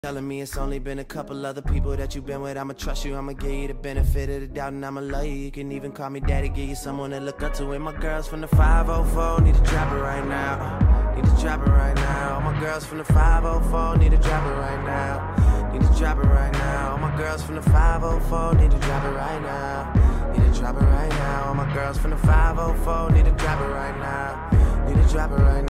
Telling me it's only been a couple other people that you've been with. I'ma trust you, I'ma give you the benefit of the doubt, and I'ma love you. You can even call me daddy, give you someone to look up to. And my girls from the 504 need to drop it right now. Need to drop it right now. All my girls from the 504 need to drop it right now. Need to drop it right now. All my girls from the 504 need to drop it right now. Need to drop it right now. All my girls from the 504 need to drop it right now. Need to drop it right now.